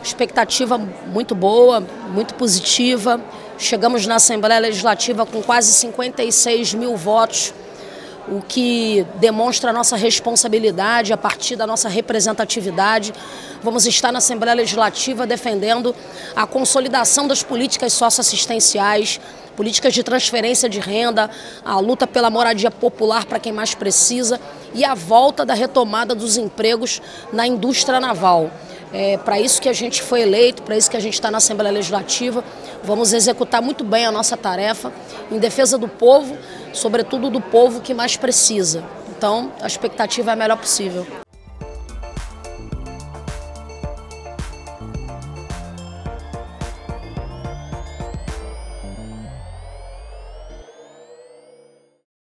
Expectativa muito boa, muito positiva. Chegamos na Assembleia Legislativa com quase 56 mil votos, o que demonstra a nossa responsabilidade a partir da nossa representatividade. Vamos estar na Assembleia Legislativa defendendo a consolidação das políticas socioassistenciais, políticas de transferência de renda, a luta pela moradia popular para quem mais precisa e a volta da retomada dos empregos na indústria naval. É para isso que a gente foi eleito, para isso que a gente está na Assembleia Legislativa. Vamos executar muito bem a nossa tarefa em defesa do povo, sobretudo do povo que mais precisa. Então, a expectativa é a melhor possível.